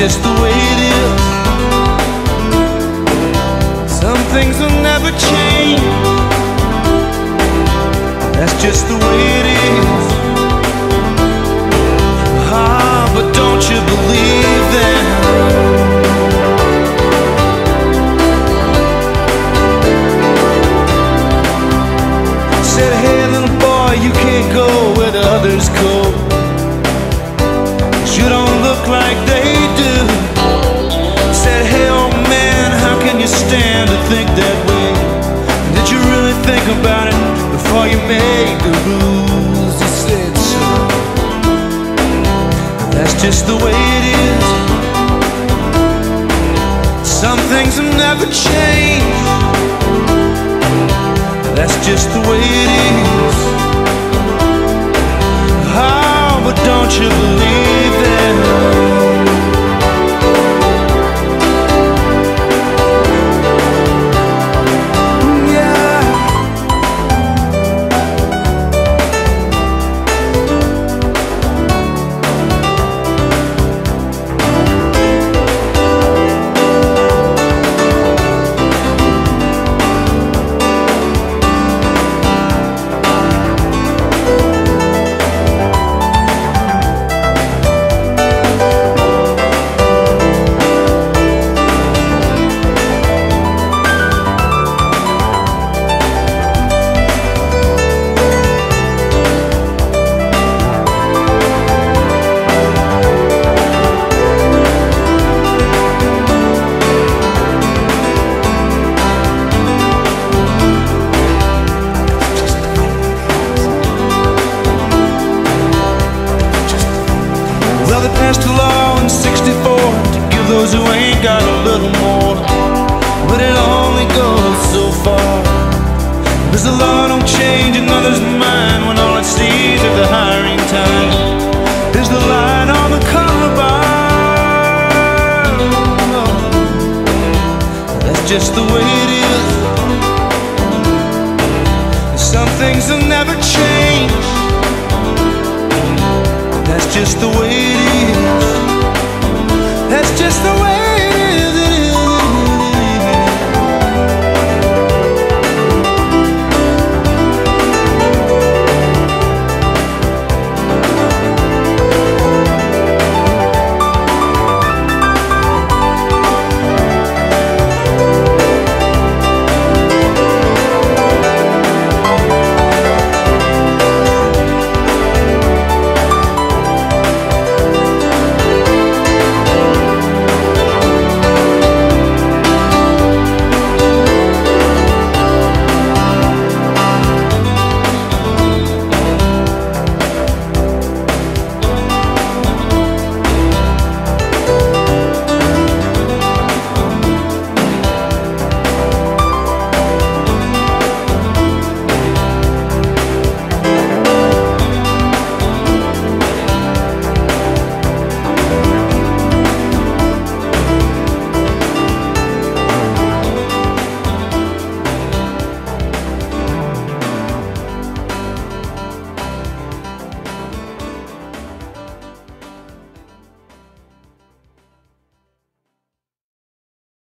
just the way it is. Some things will never change. That's just the way it is. Ah, but don't you believe that? Said, hey little boy, you can't go where the others go. You don't look like they do. Said, hey old man, how can you stand to think that way? Did you really think about it before you made the rules? He said so. That's just the way it is. Some things have never changed. That's just the way it is. Oh, but don't you believe that? They passed a law in '64 to give those who ain't got a little more, but it only goes so far. Cause the law don't change another's mind when all it sees at the hiring time is the line on the collarbone. That's just the way it is. Some things will never change. That's just the way it is. That's just the way